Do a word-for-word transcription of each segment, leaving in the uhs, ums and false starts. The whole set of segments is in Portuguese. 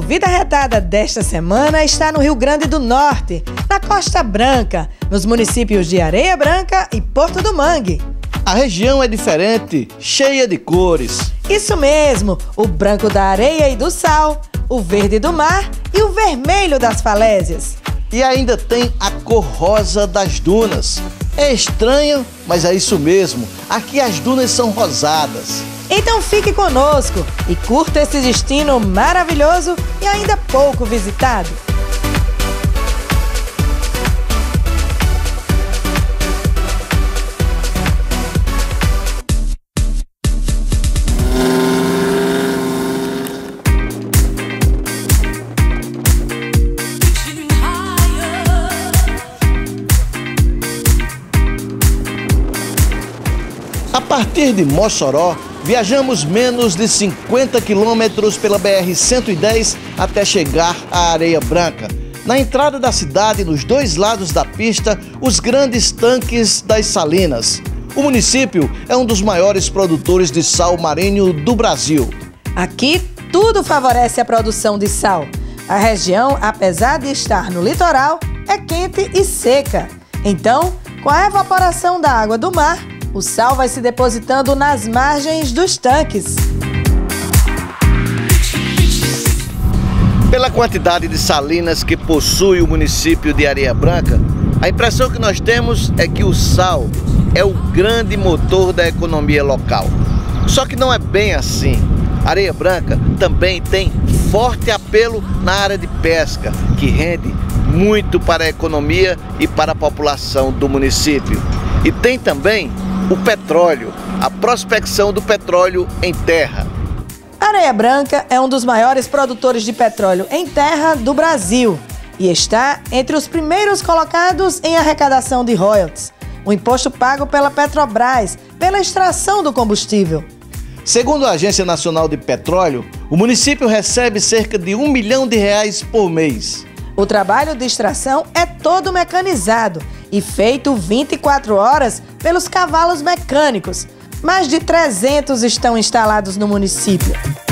Vida Retada desta semana está no Rio Grande do Norte, na Costa Branca, nos municípios de Areia Branca e Porto do Mangue. A região é diferente, cheia de cores. Isso mesmo, o branco da areia e do sal, o verde do mar e o vermelho das falésias. E ainda tem a cor rosa das dunas. É estranho, mas é isso mesmo. Aqui as dunas são rosadas. Então fique conosco e curta esse destino maravilhoso e ainda pouco visitado. A partir de Mossoró, viajamos menos de cinquenta quilômetros pela B R cento e dez até chegar à Areia Branca. Na entrada da cidade, nos dois lados da pista, os grandes tanques das salinas. O município é um dos maiores produtores de sal marinho do Brasil. Aqui, tudo favorece a produção de sal. A região, apesar de estar no litoral, é quente e seca. Então, com a evaporação da água do mar, o sal vai se depositando nas margens dos tanques. Pela quantidade de salinas que possui o município de Areia Branca, a impressão que nós temos é que o sal é o grande motor da economia local. Só que não é bem assim. Areia Branca também tem forte apelo na área de pesca, que rende muito para a economia e para a população do município. E tem também o petróleo, a prospecção do petróleo em terra. Areia Branca é um dos maiores produtores de petróleo em terra do Brasil e está entre os primeiros colocados em arrecadação de royalties, o imposto pago pela Petrobras pela extração do combustível. Segundo a Agência Nacional de Petróleo, o município recebe cerca de um milhão de reais por mês. O trabalho de extração é todo mecanizado e feito vinte e quatro horas pelos cavalos mecânicos. Mais de trezentos estão instalados no município.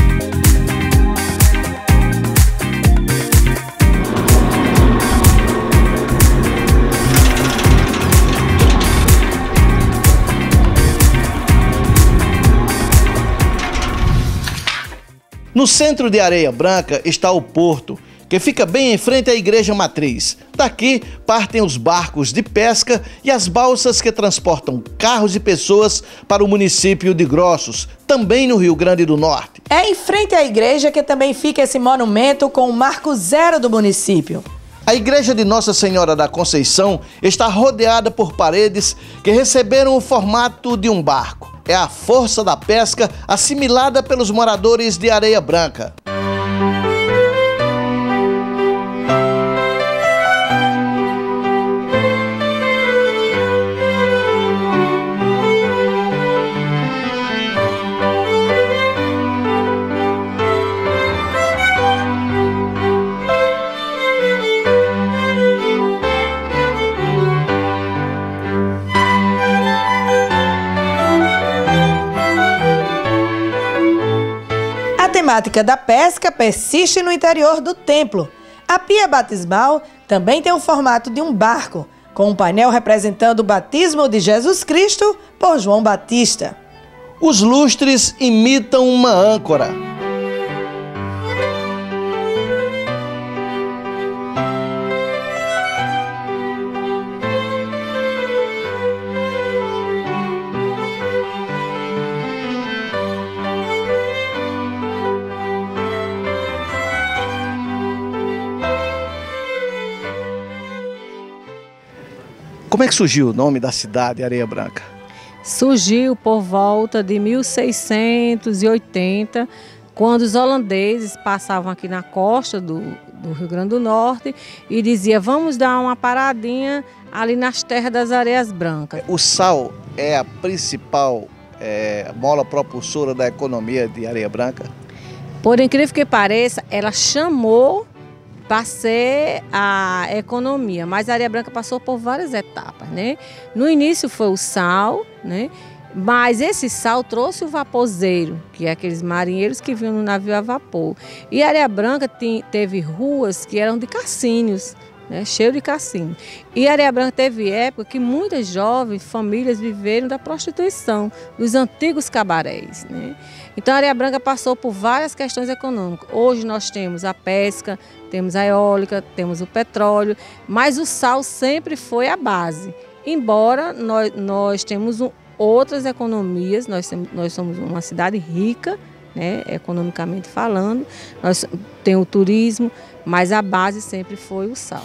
No centro de Areia Branca está o porto, que fica bem em frente à Igreja Matriz. Daqui partem os barcos de pesca e as balsas que transportam carros e pessoas para o município de Grossos, também no Rio Grande do Norte. É em frente à igreja que também fica esse monumento com o marco zero do município. A igreja de Nossa Senhora da Conceição está rodeada por paredes que receberam o formato de um barco. É a força da pesca assimilada pelos moradores de Areia Branca. A temática da pesca persiste no interior do templo. A pia batismal também tem o formato de um barco, com um painel representando o batismo de Jesus Cristo por João Batista. Os lustres imitam uma âncora. Como é que surgiu o nome da cidade Areia Branca? Surgiu por volta de mil seiscentos e oitenta, quando os holandeses passavam aqui na costa do, do Rio Grande do Norte e diziam: vamos dar uma paradinha ali nas terras das Areias Brancas. O sal é a principal é, mola propulsora da economia de Areia Branca? Por incrível que pareça, ela chamou para ser a economia, mas a Areia Branca passou por várias etapas, né? No início foi o sal, né? Mas esse sal trouxe o vaposeiro, que é aqueles marinheiros que vinham no navio a vapor. E Areia Branca tem, teve ruas que eram de cassínios, né, cheio de cassino. E Areia Branca teve época que muitas jovens famílias viveram da prostituição, dos antigos cabarés, né? Então a Areia Branca passou por várias questões econômicas. Hoje nós temos a pesca, temos a eólica, temos o petróleo, mas o sal sempre foi a base. Embora nós, nós temos um, outras economias, nós, nós somos uma cidade rica, né, economicamente falando, nós temos o turismo, mas a base sempre foi o sal.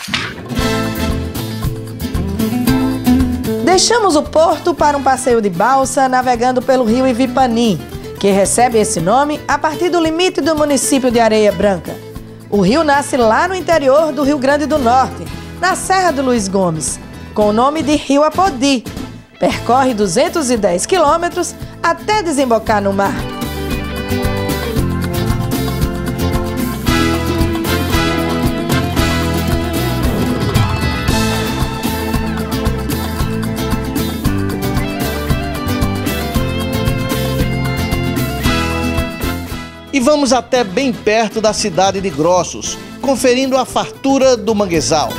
Deixamos o porto para um passeio de balsa navegando pelo rio Ivipani, que recebe esse nome a partir do limite do município de Areia Branca. O rio nasce lá no interior do Rio Grande do Norte, na Serra do Luiz Gomes, com o nome de Rio Apodi. Percorre duzentos e dez quilômetros até desembocar no mar. E vamos até bem perto da cidade de Grossos, conferindo a fartura do manguezal.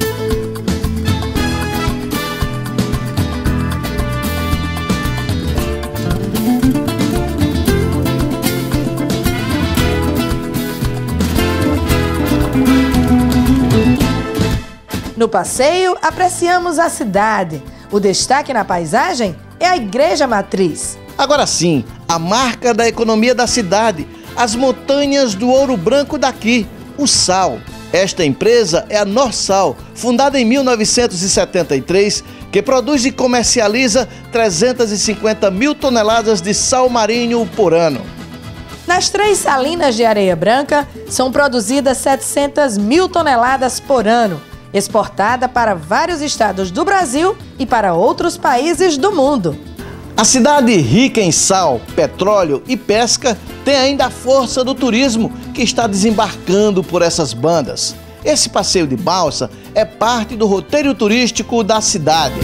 No passeio, apreciamos a cidade. O destaque na paisagem é a Igreja Matriz. Agora sim, a marca da economia da cidade, as montanhas do ouro branco daqui, o sal. Esta empresa é a Norsal, fundada em mil novecentos e setenta e três, que produz e comercializa trezentas e cinquenta mil toneladas de sal marinho por ano. Nas três salinas de Areia Branca, são produzidas setecentas mil toneladas por ano, exportada para vários estados do Brasil e para outros países do mundo. A cidade rica em sal, petróleo e pesca tem ainda a força do turismo que está desembarcando por essas bandas. Esse passeio de balsa é parte do roteiro turístico da cidade.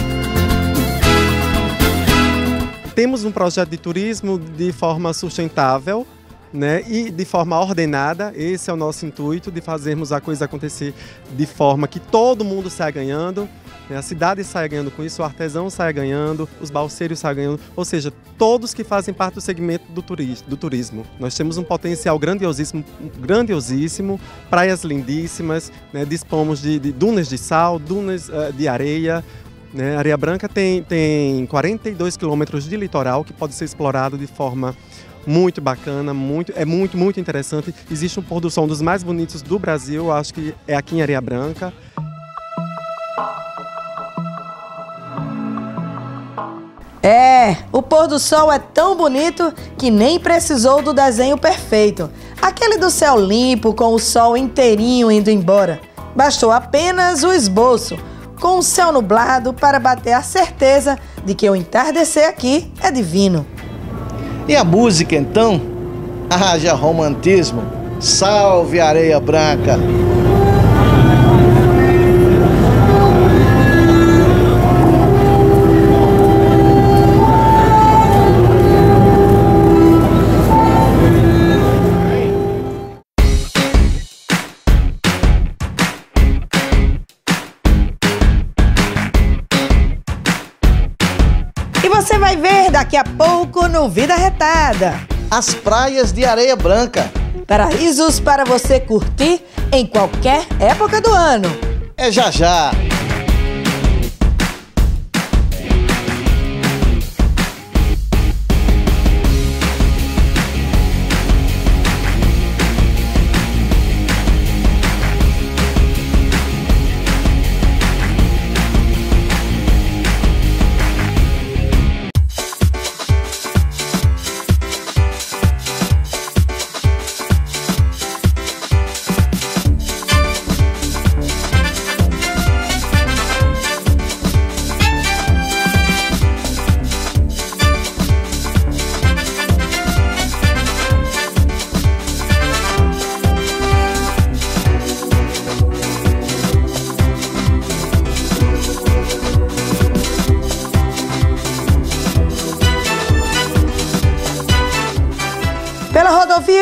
Temos um projeto de turismo de forma sustentável, né, e de forma ordenada. Esse é o nosso intuito, de fazermos a coisa acontecer de forma que todo mundo saia ganhando, né, a cidade saia ganhando com isso, o artesão saia ganhando, os balseiros saia ganhando, ou seja, todos que fazem parte do segmento do turismo. Do turismo. Nós temos um potencial grandiosíssimo, grandiosíssimo, praias lindíssimas, né, dispomos de, de dunas de sal, dunas uh, de areia. Né, Areia Branca tem, tem quarenta e dois quilômetros de litoral que pode ser explorado de forma muito bacana, muito, é muito, muito interessante. Existe um pôr do sol um dos mais bonitos do Brasil, acho que é aqui em Areia Branca. É, o pôr do sol é tão bonito que nem precisou do desenho perfeito. Aquele do céu limpo, com o sol inteirinho indo embora. Bastou apenas o esboço, com o céu nublado, para bater a certeza de que o entardecer aqui é divino. E a música, então? Haja romantismo. Salve Areia Branca! E você vai ver daqui a pouco no Vida Retada. As praias de Areia Branca. Paraísos para você curtir em qualquer época do ano. É já já.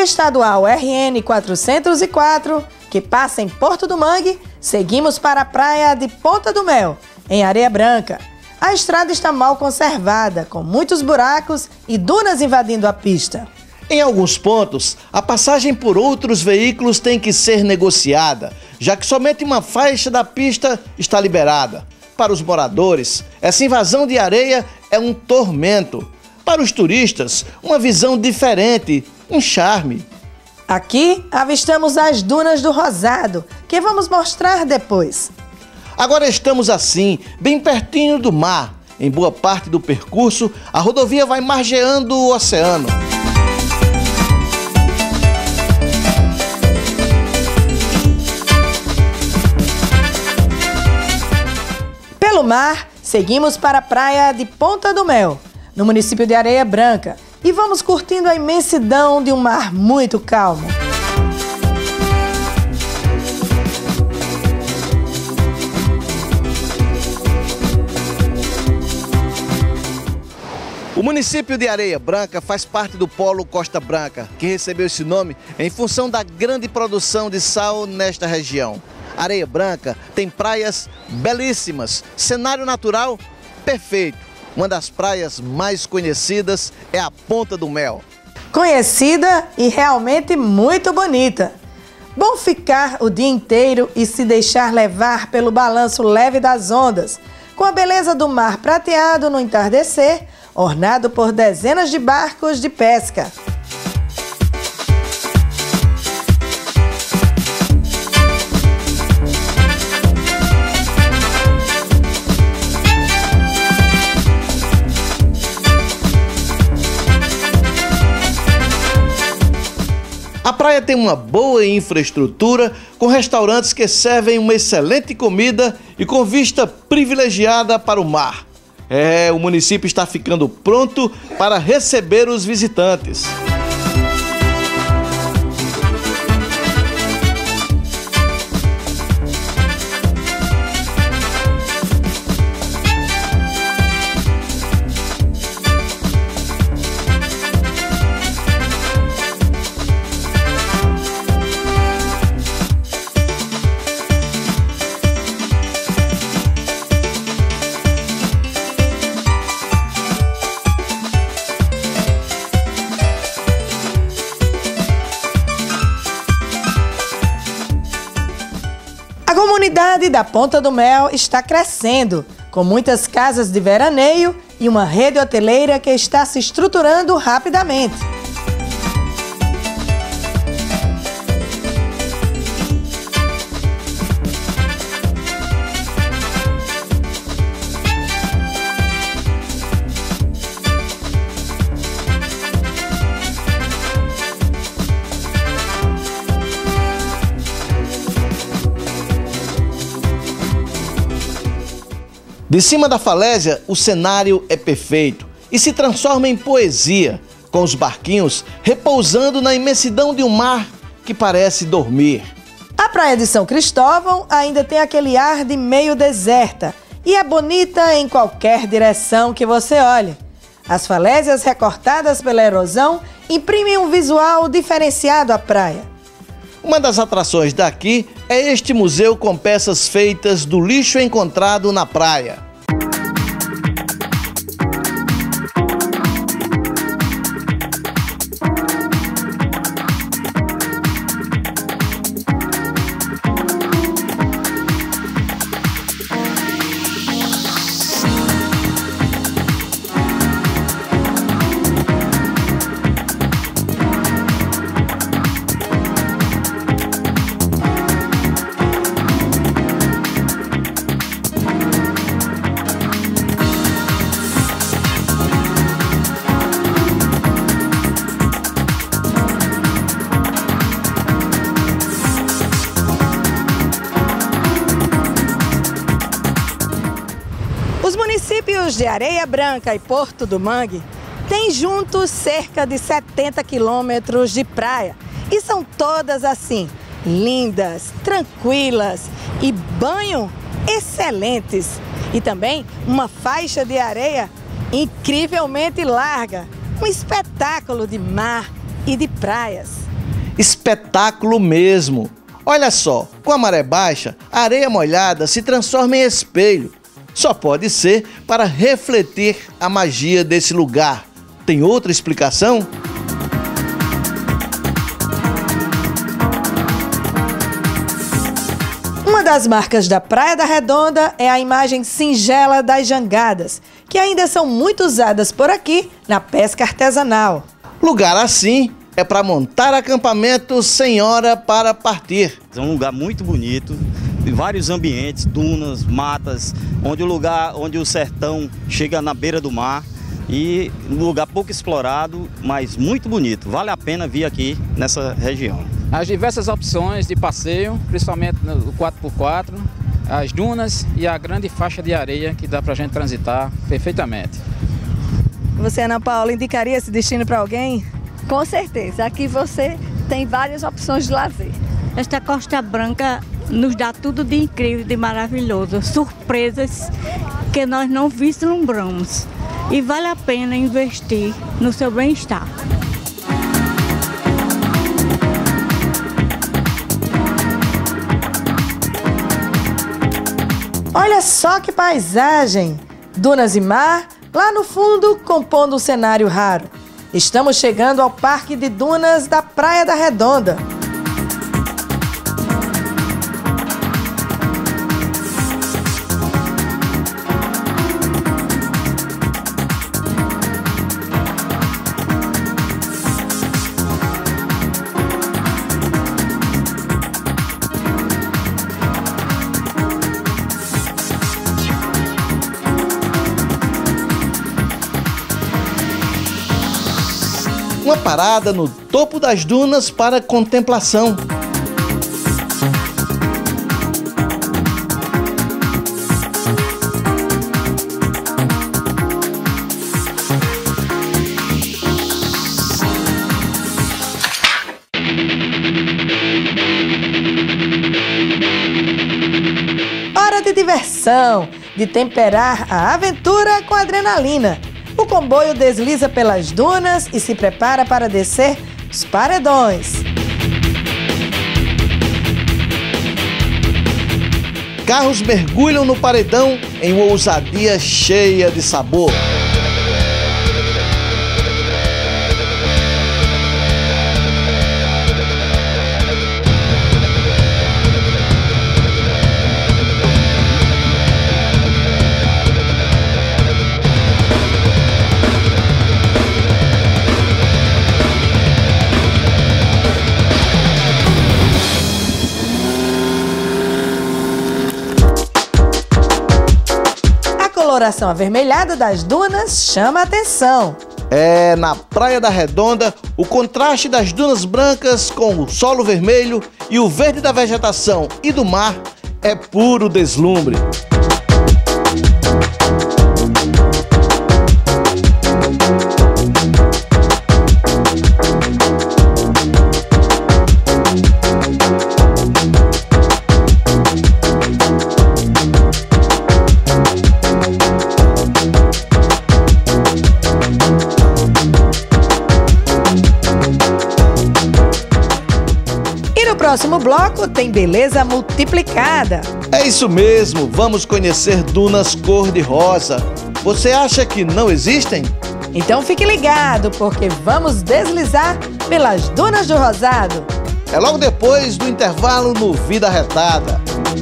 via estadual R N quatrocentos e quatro, que passa em Porto do Mangue, seguimos para a praia de Ponta do Mel, em Areia Branca. A estrada está mal conservada, com muitos buracos e dunas invadindo a pista. Em alguns pontos, a passagem por outros veículos tem que ser negociada, já que somente uma faixa da pista está liberada. Para os moradores, essa invasão de areia é um tormento. Para os turistas, uma visão diferente, um charme. Aqui avistamos as dunas do Rosado, que vamos mostrar depois. Agora estamos assim, bem pertinho do mar. Em boa parte do percurso, a rodovia vai margeando o oceano. Pelo mar, seguimos para a praia de Ponta do Mel, no município de Areia Branca, e vamos curtindo a imensidão de um mar muito calmo. O município de Areia Branca faz parte do Polo Costa Branca, que recebeu esse nome em função da grande produção de sal nesta região. Areia Branca tem praias belíssimas, cenário natural perfeito. Uma das praias mais conhecidas é a Ponta do Mel. Conhecida e realmente muito bonita. Bom ficar o dia inteiro e se deixar levar pelo balanço leve das ondas, com a beleza do mar prateado no entardecer, ornado por dezenas de barcos de pesca. A praia tem uma boa infraestrutura, com restaurantes que servem uma excelente comida e com vista privilegiada para o mar. É, o município está ficando pronto para receber os visitantes. A comunidade da Ponta do Mel está crescendo, com muitas casas de veraneio e uma rede hoteleira que está se estruturando rapidamente. De cima da falésia, o cenário é perfeito e se transforma em poesia, com os barquinhos repousando na imensidão de um mar que parece dormir. A praia de São Cristóvão ainda tem aquele ar de meio deserta e é bonita em qualquer direção que você olhe. As falésias recortadas pela erosão imprimem um visual diferenciado à praia. Uma das atrações daqui é este museu com peças feitas do lixo encontrado na praia. Os municípios de Areia Branca e Porto do Mangue têm juntos cerca de setenta quilômetros de praia e são todas assim, lindas, tranquilas e banho excelentes. E também uma faixa de areia incrivelmente larga, um espetáculo de mar e de praias. Espetáculo mesmo! Olha só, com a maré baixa, a areia molhada se transforma em espelho. Só pode ser para refletir a magia desse lugar. Tem outra explicação? Uma das marcas da Praia da Redonda é a imagem singela das jangadas, que ainda são muito usadas por aqui na pesca artesanal. Lugar assim é para montar acampamento sem hora para partir. É um lugar muito bonito, vários ambientes, dunas, matas, onde o lugar, onde o sertão chega na beira do mar e um lugar pouco explorado, mas muito bonito. Vale a pena vir aqui nessa região. As diversas opções de passeio, principalmente no quatro por quatro, as dunas e a grande faixa de areia que dá para a gente transitar perfeitamente. Você, Ana Paula, indicaria esse destino para alguém? Com certeza, aqui você tem várias opções de lazer. Esta Costa Branca nos dá tudo de incrível, de maravilhoso, surpresas que nós não vislumbramos. E vale a pena investir no seu bem-estar. Olha só que paisagem! Dunas e mar, lá no fundo, compondo um cenário raro. Estamos chegando ao Parque de Dunas da Praia da Redonda. Uma parada no topo das dunas para contemplação. Hora de diversão, de temperar a aventura com adrenalina. O comboio desliza pelas dunas e se prepara para descer os paredões. Carros mergulham no paredão em uma ousadia cheia de sabor. A coloração avermelhada das dunas chama a atenção. É, na Praia da Redonda, o contraste das dunas brancas com o solo vermelho e o verde da vegetação e do mar é puro deslumbre. No próximo bloco tem beleza multiplicada. É isso mesmo, vamos conhecer dunas cor-de-rosa. Você acha que não existem? Então fique ligado, porque vamos deslizar pelas dunas do Rosado. É logo depois do intervalo no Vida Retada.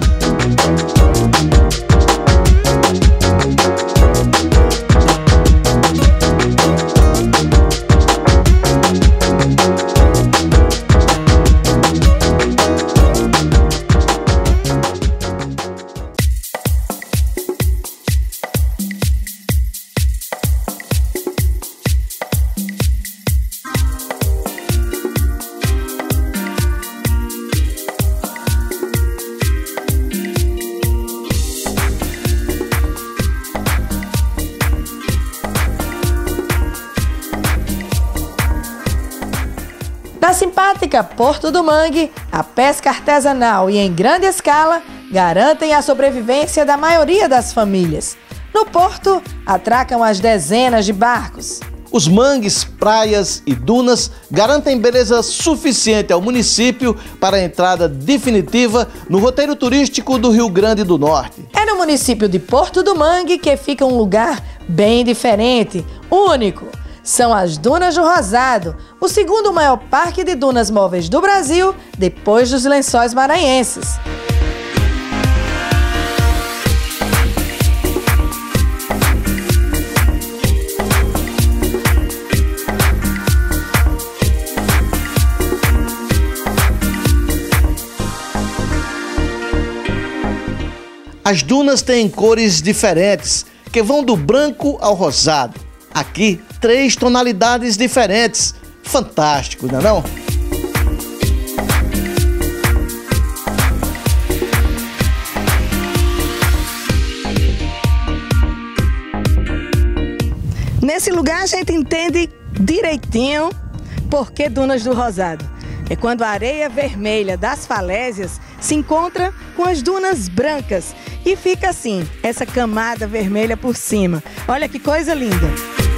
Na simpática Porto do Mangue, a pesca artesanal e em grande escala garantem a sobrevivência da maioria das famílias. No porto, atracam as dezenas de barcos. Os mangues, praias e dunas garantem beleza suficiente ao município para a entrada definitiva no roteiro turístico do Rio Grande do Norte. É no município de Porto do Mangue que fica um lugar bem diferente, único. São as Dunas do Rosado, o segundo maior parque de dunas móveis do Brasil, depois dos Lençóis Maranhenses. As dunas têm cores diferentes, que vão do branco ao rosado. Aqui, três tonalidades diferentes. Fantástico, não é não? Nesse lugar a gente entende direitinho por que Dunas do Rosado. É quando a areia vermelha das falésias se encontra com as dunas brancas e fica assim, essa camada vermelha por cima. Olha que coisa linda!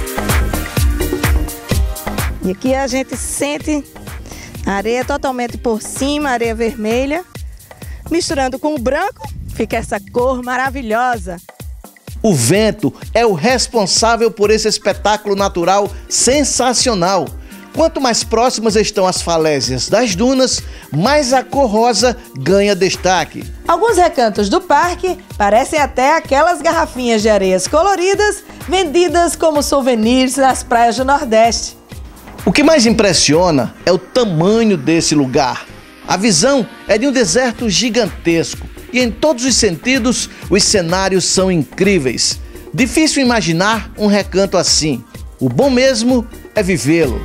E aqui a gente sente a areia totalmente por cima, areia vermelha, misturando com o branco, fica essa cor maravilhosa. O vento é o responsável por esse espetáculo natural sensacional. Quanto mais próximas estão as falésias das dunas, mais a cor rosa ganha destaque. Alguns recantos do parque parecem até aquelas garrafinhas de areias coloridas vendidas como souvenirs nas praias do Nordeste. O que mais impressiona é o tamanho desse lugar. A visão é de um deserto gigantesco e em todos os sentidos os cenários são incríveis. Difícil imaginar um recanto assim. O bom mesmo é vivê-lo.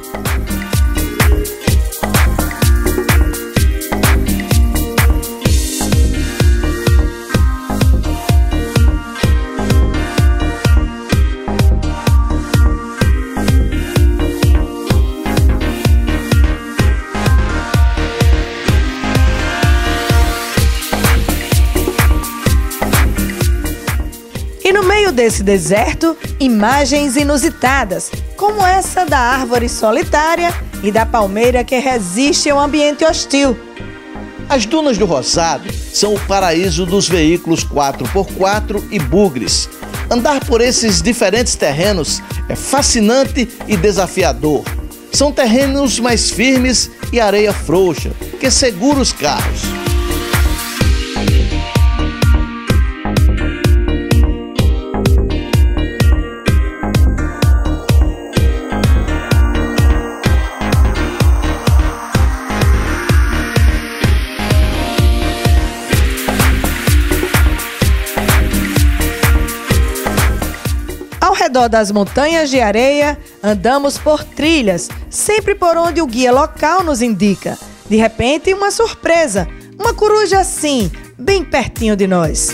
E no meio desse deserto, imagens inusitadas, como essa da árvore solitária e da palmeira que resiste ao ambiente hostil. As Dunas do Rosado são o paraíso dos veículos quatro por quatro e bugres. Andar por esses diferentes terrenos é fascinante e desafiador. São terrenos mais firmes e areia frouxa, que segura os carros. Ao redor das montanhas de areia, andamos por trilhas, sempre por onde o guia local nos indica. De repente, uma surpresa, uma coruja assim, bem pertinho de nós.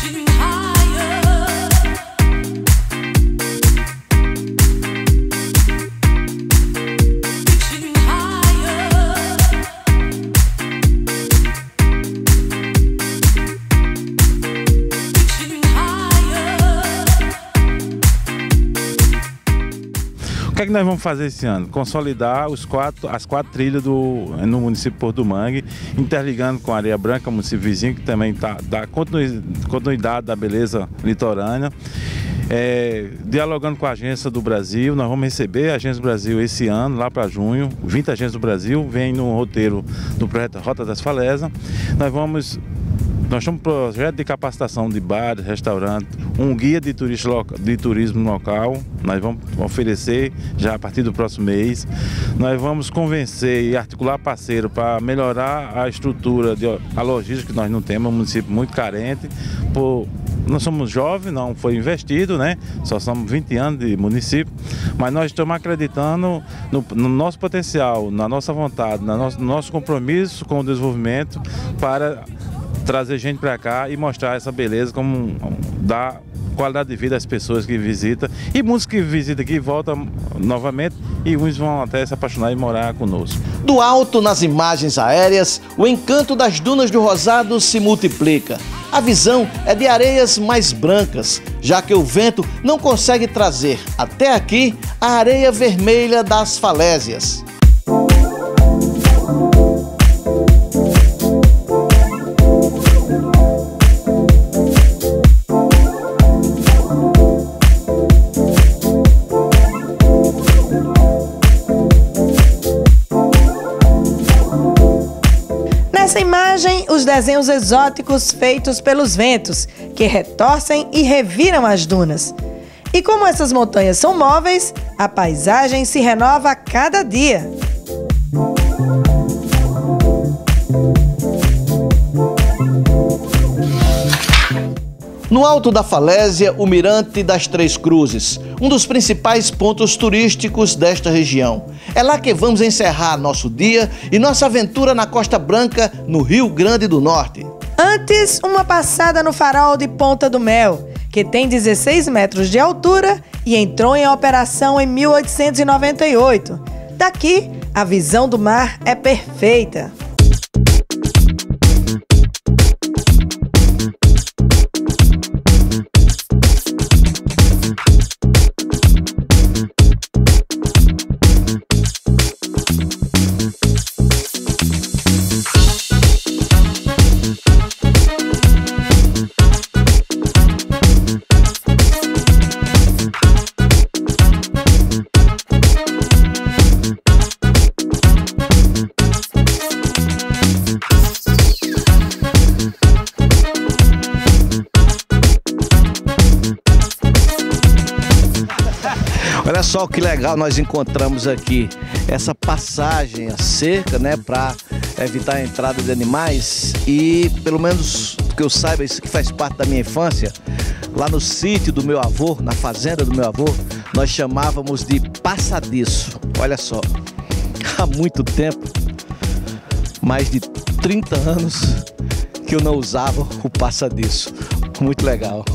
O que é que nós vamos fazer esse ano? Consolidar os quatro, as quatro trilhas do, no município de Porto do Mangue, interligando com a Areia Branca, município vizinho, que também tá, dá continuidade da beleza litorânea. É, dialogando com a Agência do Brasil, nós vamos receber a Agência do Brasil esse ano, lá para junho. vinte Agências do Brasil vem no roteiro do projeto Rota das Falésias. Nós vamos... Nós temos um projeto de capacitação de bares, restaurantes, um guia de, loca, de turismo local, nós vamos oferecer já a partir do próximo mês. Nós vamos convencer e articular parceiro para melhorar a estrutura, de, a logística que nós não temos, é um município muito carente. Por, nós somos jovens, não foi investido, né? Só somos vinte anos de município, mas nós estamos acreditando no, no nosso potencial, na nossa vontade, no nosso, no nosso compromisso com o desenvolvimento para trazer gente para cá e mostrar essa beleza, como um, um, dar qualidade de vida às pessoas que visitam. E muitos que visitam aqui voltam novamente e uns vão até se apaixonar e morar conosco. Do alto, nas imagens aéreas, o encanto das Dunas do Rosado se multiplica. A visão é de areias mais brancas, já que o vento não consegue trazer até aqui a areia vermelha das falésias. Nessa imagem, os desenhos exóticos feitos pelos ventos, que retorcem e reviram as dunas. E como essas montanhas são móveis, a paisagem se renova a cada dia. No alto da falésia, o Mirante das Três Cruzes, um dos principais pontos turísticos desta região. É lá que vamos encerrar nosso dia e nossa aventura na Costa Branca, no Rio Grande do Norte. Antes, uma passada no farol de Ponta do Mel, que tem dezesseis metros de altura e entrou em operação em mil oitocentos e noventa e oito. Daqui, a visão do mar é perfeita. Olha só que legal, nós encontramos aqui essa passagem, a cerca, né, para evitar a entrada de animais e, pelo menos que eu saiba, isso que faz parte da minha infância, lá no sítio do meu avô, na fazenda do meu avô, nós chamávamos de passadiço. Olha só, há muito tempo, mais de trinta anos, que eu não usava o passadiço. Muito legal.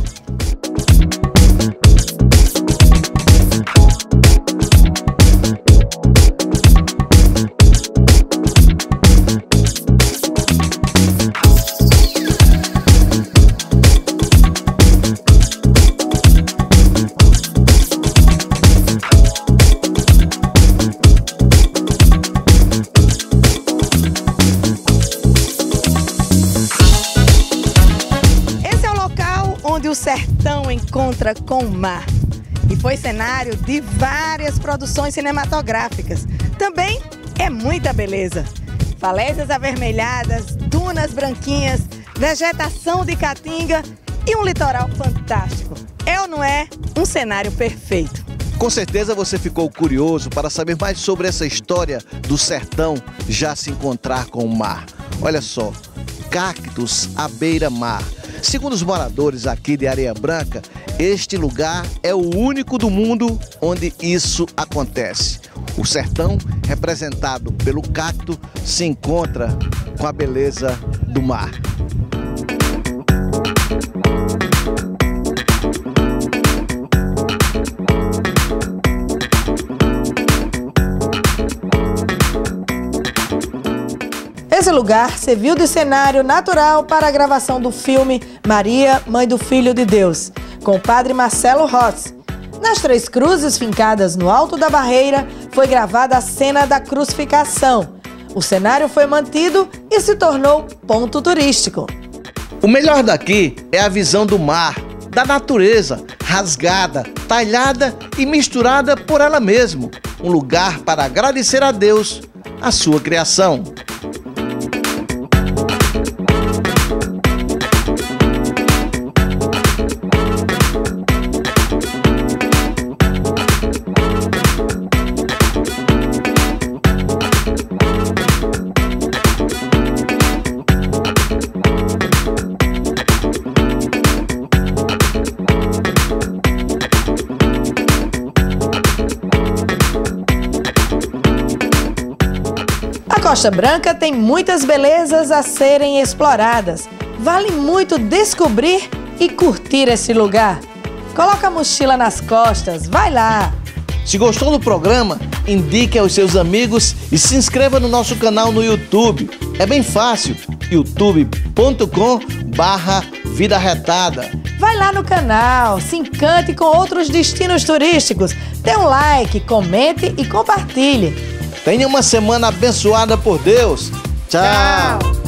O sertão encontra com o mar e foi cenário de várias produções cinematográficas. Também é muita beleza. Falésias avermelhadas, dunas branquinhas, vegetação de caatinga e um litoral fantástico. É ou não é um cenário perfeito? Com certeza você ficou curioso para saber mais sobre essa história do sertão já se encontrar com o mar. Olha só, cactos à beira-mar. Segundo os moradores aqui de Areia Branca, este lugar é o único do mundo onde isso acontece. O sertão, representado pelo cacto, se encontra com a beleza do mar. Esse lugar serviu de cenário natural para a gravação do filme Maria, Mãe do Filho de Deus, com o padre Marcelo Rossi. Nas Três Cruzes, fincadas no alto da barreira, foi gravada a cena da crucificação. O cenário foi mantido e se tornou ponto turístico. O melhor daqui é a visão do mar, da natureza, rasgada, talhada e misturada por ela mesma. Um lugar para agradecer a Deus a sua criação. A Costa Branca tem muitas belezas a serem exploradas. Vale muito descobrir e curtir esse lugar. Coloca a mochila nas costas, vai lá! Se gostou do programa, indique aos seus amigos e se inscreva no nosso canal no YouTube. É bem fácil, youtube ponto com barra vida retada. Vai lá no canal, se encante com outros destinos turísticos, dê um like, comente e compartilhe. Tenha uma semana abençoada por Deus. Tchau. Tchau.